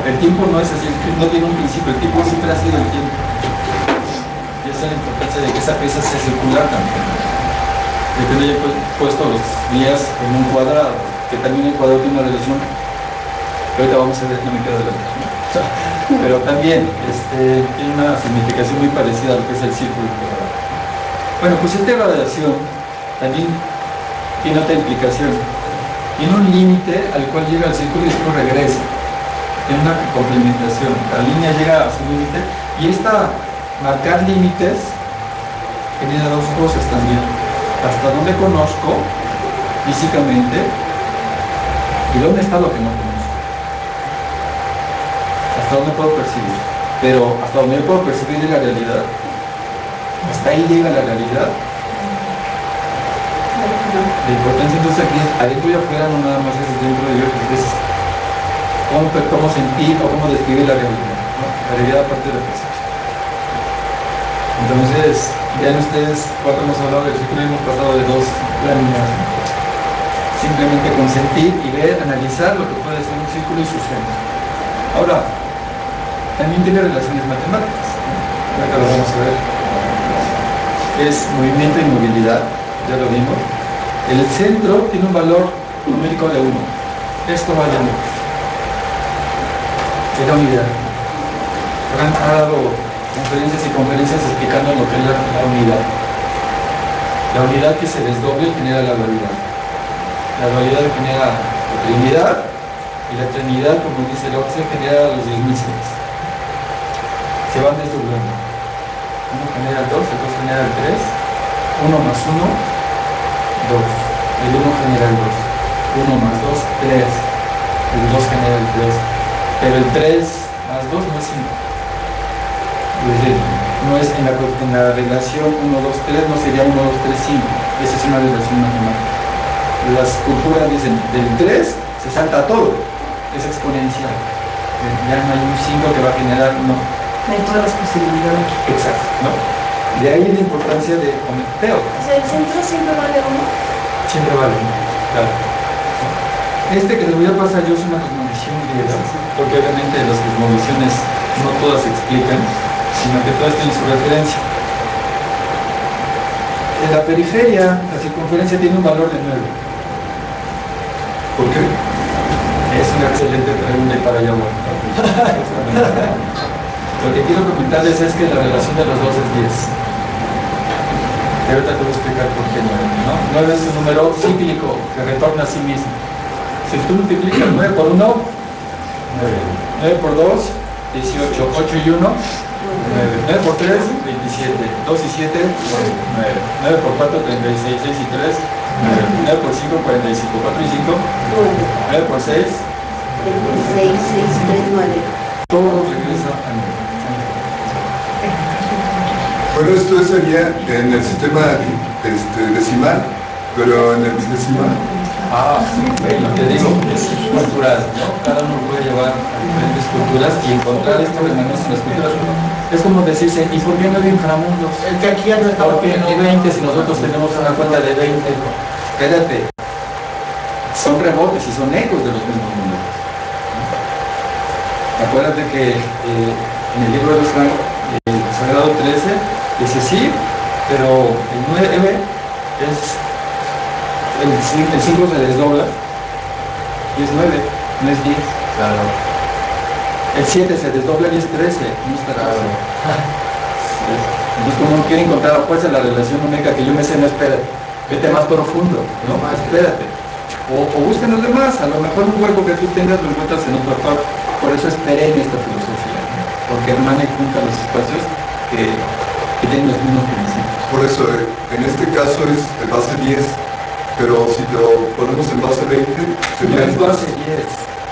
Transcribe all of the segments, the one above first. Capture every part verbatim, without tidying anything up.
El tiempo no es así, no tiene un principio, el tiempo siempre ha sido el tiempo. Y esa es la importancia de que esa pieza sea circular también. De que no haya puesto los días en un cuadrado, que también el cuadrado tiene una relación, que ahorita vamos a ver, no me quedo de la pero también este, tiene una significación muy parecida a lo que es el círculo. Bueno, pues esta radiación también tiene otra implicación. Tiene un límite al cual llega el círculo y después regresa. Tiene una complementación. La línea llega a su límite y esta marcar límites genera dos cosas también. Hasta dónde conozco físicamente y dónde está lo que no conozco. Hasta dónde puedo percibir. Pero hasta dónde puedo percibir la realidad. Hasta ahí llega la realidad. La importancia entonces aquí es adentro y afuera, no nada más es dentro de yo, es cómo, cómo sentir o cómo describir la realidad, ¿no? La realidad aparte de la percepción. Entonces, ya en ustedes cuatro hemos hablado del círculo y hemos pasado de dos láminas. Simplemente con sentir y ver, analizar lo que puede ser un círculo y sus genes. Ahora, también tiene relaciones matemáticas, ¿no? Ahorita lo vamos a ver. Es movimiento y movilidad, ya lo vimos. El centro tiene un valor numérico de uno. Esto vale uno. Es la unidad. Han dado conferencias y conferencias explicando lo que es la, la unidad. La unidad que se desdoble genera la dualidad. La dualidad genera la trinidad y la trinidad, como dice el Oxford, genera los diez mil seres. Se van desdoblando. Uno genera el dos, el dos genera el tres, uno más uno, dos. El uno genera el dos. uno más dos, tres. El dos genera el tres. Pero el tres más dos no es cinco. Es decir, no es en la, en la relación uno, dos, tres, no sería uno, dos, tres, cinco. Esa es una relación matemática. Las culturas dicen, del tres se salta todo. Es exponencial. Ya no hay un cinco que va a generar, no. Hay todas las posibilidades. Exacto, ¿no? De ahí la importancia de Ometeo. O sea, el centro siempre vale uno. Siempre vale uno, claro. Este que les voy a pasar yo es una cosmovisión griega, porque obviamente las cosmovisiones no todas se explican, sino que todas tienen su referencia. En la periferia, la circunferencia tiene un valor de nueve. ¿Por qué? Es una excelente pregunta y para allá voy. Lo que quiero comentarles es que la relación de los dos es diez. Y ahorita te voy a explicar por qué nueve, ¿no? nueve es un número cíclico que retorna a sí mismo. Si tú multiplicas nueve por uno, nueve. nueve por dos, dieciocho. ocho y uno, nueve. nueve por tres, veintisiete. dos y siete, nueve. nueve por cuatro, treinta y seis. seis y tres, nueve. nueve por cinco, cuarenta y cinco. cuatro y cinco, nueve por seis, seis, seis, tres, nueve. todo regresa a nueve. Bueno, esto sería en el sistema este, decimal, pero en el bisdecimal. Ah, sí, bueno, te digo, es cultural, ¿no? Cada uno puede llevar a diferentes culturas y encontrar estos elementos en las culturas. Es como decirse, ¿y por qué no hay inframundos? El que aquí anda está ¿Por qué no hay veinte si nosotros tenemos una cuenta de veinte? Espérate, son rebotes y son ecos de los mismos mundos. Acuérdate que eh, en el libro de los el Sagrado trece dice sí, pero el nueve es el cinco se desdobla y es nueve, no es diez. Claro. El siete se desdobla y es trece, no está claro. Entonces, como uno quiere encontrar a fuerza la relación numérica que yo me sé, no, espérate, vete más profundo, ¿no? Más, espérate. O, o busquen los demás, a lo mejor un hueco que tú tengas lo encuentras en otro autor. Por eso esperé en esta filosofía, ¿no? Porque hermana y junta los espacios que, que tienen los mismos principios. Por eso, en este caso es de base diez, pero si lo ponemos en base veinte, sería No es base diez.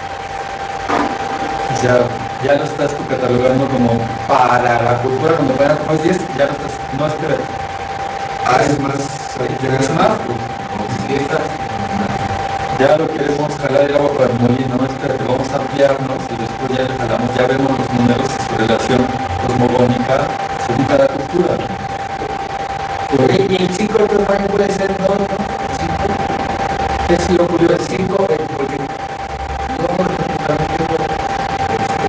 O sea, ya lo estás tú catalogando como para la cultura, cuando vayan como es diez, ya lo estás, no, espérate. Ah, es más. Ya es más, pues, sí, está. Ya lo queremos jalar el agua para el molino, no, espérate, vamos a ampliarnos y después ya le jalamos, ya vemos los números y su relación cosmogónica según cada cultura. Y el cinco de tamaño puede ser dos, ¿no? Es lo curioso del cinco, porque yo también tengo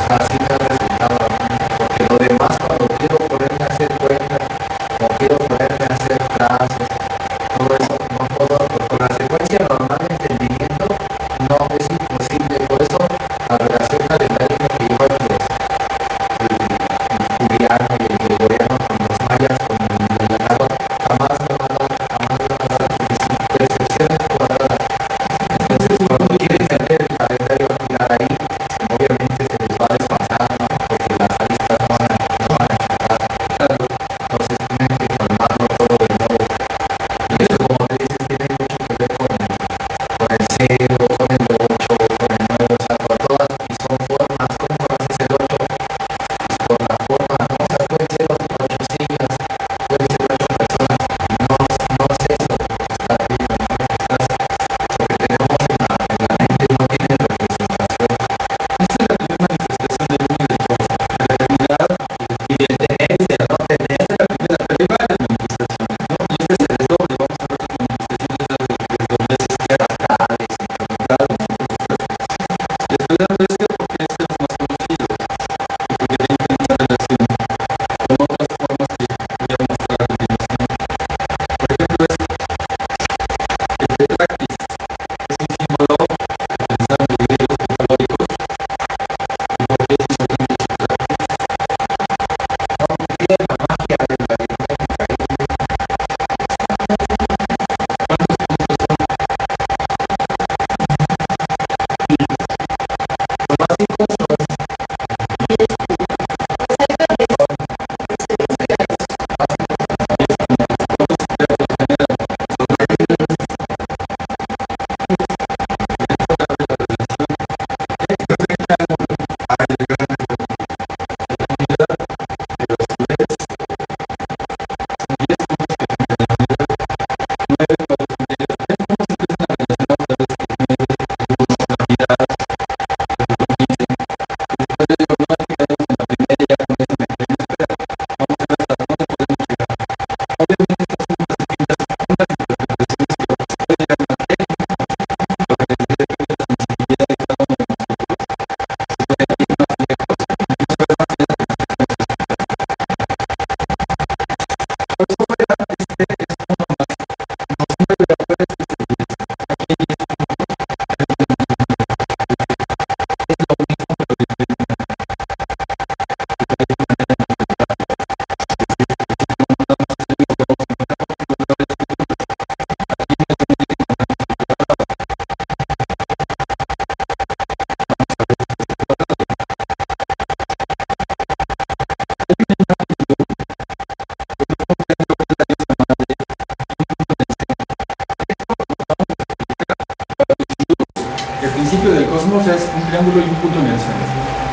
así me ha resultado a mí, porque lo demás cuando quiero ponerme a hacer cuentas, o quiero ponerme a hacer trazos, todo eso no puedo, con la secuencia normal de entendimiento no es imposible. Por eso la relación calendárica que llevan los el, el juliano y el gregoriano con los mayas, con el del agua, jamás me va a dar, jamás me va a dar, porque su percepción es cuadrada. Entonces cuando quieren meter el calendario a girar ahí, obviamente se les va a desfasar, ¿no? Porque las aristas no van a, no van a encajar. Entonces tienen que calmarlo todo de nuevo. Y eso, como te dices, tiene mucho que ver con el, con el cero, con el ocho, con el nueve, o sea, con todas, y son formas. ¿Cómo conoces el ocho? Pues por la forma, ¿no? O sea, pueden ser ocho, ocho sillas, pueden ser ocho personas. No, no es eso lo que está arriba, ¿no? Estás, lo que tenemos en la, en la mente no tiene representación. Esta es la primera manifestación del uno y del dos. La realidad Y de tener y de no tener, es la primera, pero hay varias manifestaciones, ¿no? Y este se desdoble, vamos a ver las manifestaciones de las desdoblez izquierda. cascades y todo. Claro, les estoy dando este porque este es más conocido y porque tiene una relación con otras formas que voy a mostrar a continuación. Por ejemplo, es el tetractis, es un símbolo que utilizaron los griegos pitagóricos. ¿Y por qué es importante el tetractis? No, tiene la magia de la aritmética ahí. ¿Cuántos puntos son? Lo básico son El principio del cosmos es un triángulo y un punto en el centro.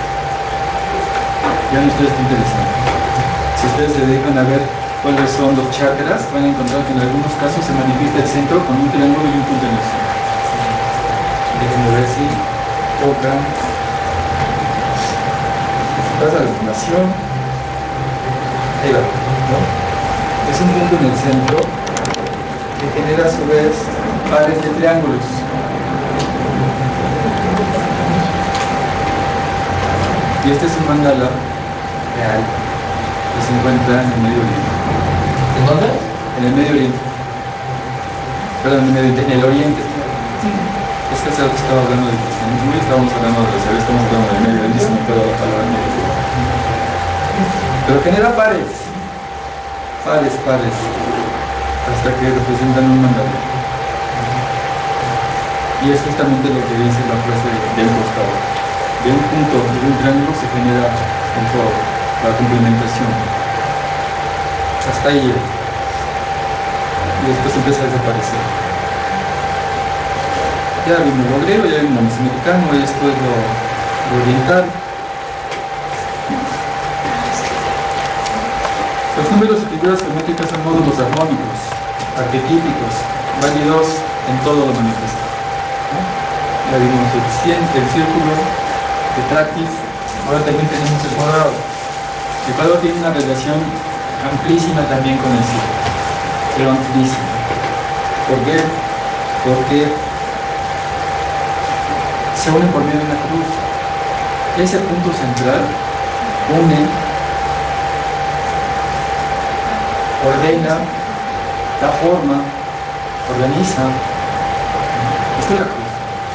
Ya no ustedes está interesante. Si ustedes se dedican a ver cuáles son los chakras, van a encontrar que en algunos casos se manifiesta el centro con un triángulo y un punto en el centro. Déjenme ver si tocan. Pasa la fundación. Ahí va, ¿no? Es un punto en el centro que genera a su vez pares de triángulos. Y este es un mandala real que se encuentra en el Medio Oriente. ¿en dónde? En el Medio Oriente. Perdón, en el, Medio Oriente, en el Oriente. Es que hace rato estaba hablando del cristianismo y estábamos hablando de la estamos hablando del Medio Oriente, se me quedó la palabra Medio Oriente. Pero genera pares. Pares, pares. Hasta que representan un mandala. Y es justamente lo que dice la frase del costado. De un punto, de un triángulo se genera un foro, la complementación. Hasta ahí llega. Y después empieza a desaparecer. Ya vino lo griego, ya vino lo mesoamericano, y esto es lo, lo oriental. Los números y figuras geométricas son módulos armónicos, arquetípicos, válidos en todo lo manifiesto. ¿No? Ya vimos el, cien, el círculo, tetractis, ahora también tenemos el cuadrado. El cuadrado tiene una relación amplísima también con el círculo, pero amplísima. ¿Por qué? Porque se unen por medio de una cruz. ese punto central une, ordena, da forma, organiza. Esta es la cruz.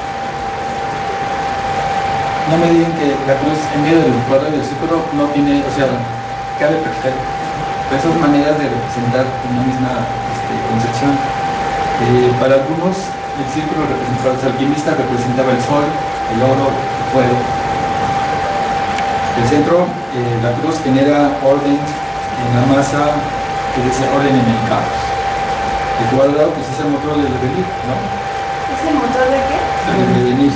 No me digan que la cruz en medio del cuadro y del círculo no tiene, o sea, cabe perfecto. Pero esas maneras de representar una misma este, concepción. Eh, para algunos, el círculo para los alquimistas representaba el sol, el oro, el fuego. El centro, eh, la cruz genera orden en la masa, que dice orden en el caos. El cuadrado, pues es el motor del devenir, ¿no? ¿Es el motor de qué? Del devenir.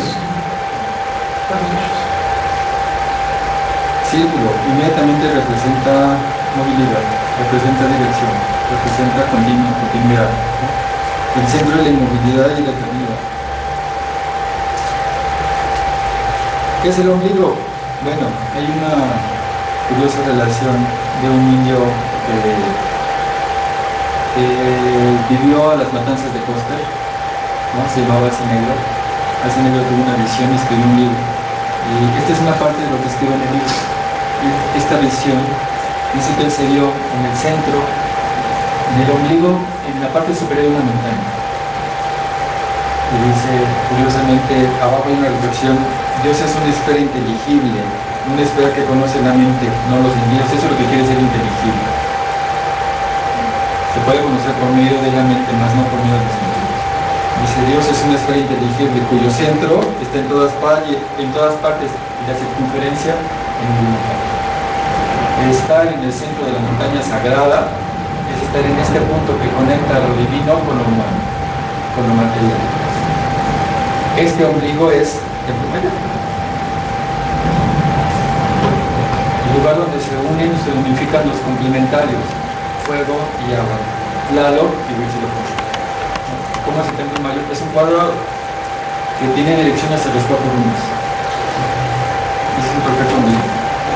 Círculo, inmediatamente representa movilidad, representa dirección, representa continu- continuidad. ¿No? El centro es la inmovilidad y la eternidad. ¿Qué es el ombligo? Bueno, hay una curiosa relación de un niño que, que vivió a las matanzas de Custer, ¿no? Se llamaba Alcenegro. Alcenegro tuvo una visión y escribió un libro. Y esta es una parte de lo que escribe en el libro. Esta visión dice que él se vio en el centro, en el ombligo, en la parte superior de una montaña. Y dice, curiosamente, abajo hay una reflexión: Dios es una esfera inteligible, una esfera que conoce la mente, no los sentidos. Eso es lo que quiere decir inteligible. Se puede conocer por medio de la mente, más no por medio de los sentidos. Dice, Dios es una esfera inteligible cuyo centro está en todas, en todas partes y la circunferencia en ninguna parte. Estar en el centro de la montaña sagrada es estar en este punto que conecta lo divino con lo humano, con lo material. Este ombligo es el primero. El lugar donde se unen y se unifican los complementarios, fuego y agua, Tlaloc y Huitzilopochtli. ¿Cómo es el templo mayor? Es un cuadro que tiene dirección hacia los cuatro rumos. Es un perfecto ombligo.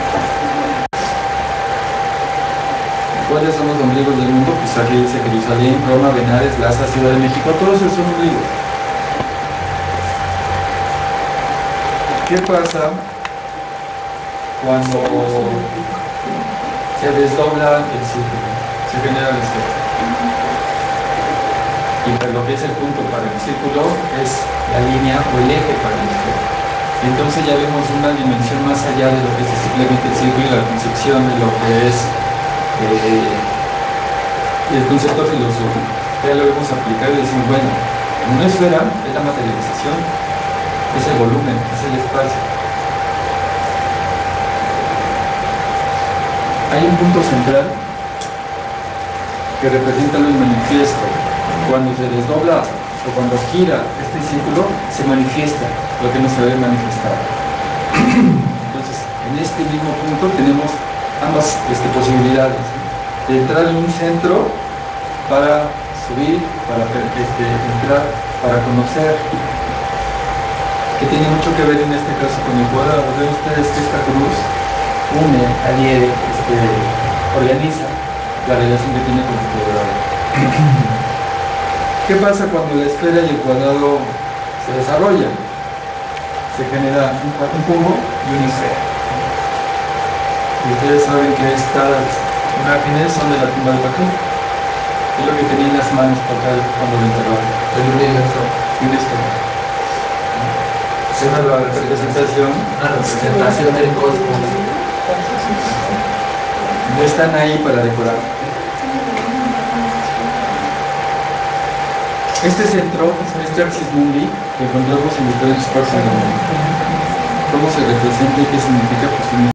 ¿Cuáles son los ombligos del mundo? Pues aquí dice Jerusalén, Roma, Benares, Lhasa, Ciudad de México, todos esos son ombligos. ¿Qué pasa cuando se desdobla el círculo? Se genera el esfera. Y para lo que es el punto para el círculo es la línea o el eje para el esfera. Entonces ya vemos una dimensión más allá de lo que es simplemente el círculo y la concepción de lo que es eh, el concepto filosófico. Ya lo hemos aplicado y decimos, bueno, en una esfera es la materialización, es el volumen, es el espacio. Hay un punto central que representa lo manifiesto. Cuando se desdobla o cuando gira este círculo, se manifiesta lo que no se debe manifestar. Entonces, en este mismo punto tenemos ambas este, posibilidades, ¿sí? De entrar en un centro para subir, para este, entrar, para conocer, que tiene mucho que ver en este caso con el cuadrado. Ven ustedes que esta cruz une, adhiere, este, organiza la relación que tiene con el cuadrado. ¿Qué pasa cuando la esfera y el cuadrado se desarrollan? Se genera un, un cubo y una esfera. Y ustedes saben que estas imágenes son de la tumba de Pacal. Es lo que tenía en las manos Pacal cuando lo enterraron. El universo. Y una esfera. Esa es la representación. Una representación del cosmos. No están ahí para decorar. Este centro, este Axis Mundi, que encontramos en los tres partes del mundo, ¿cómo se representa y qué significa? Pues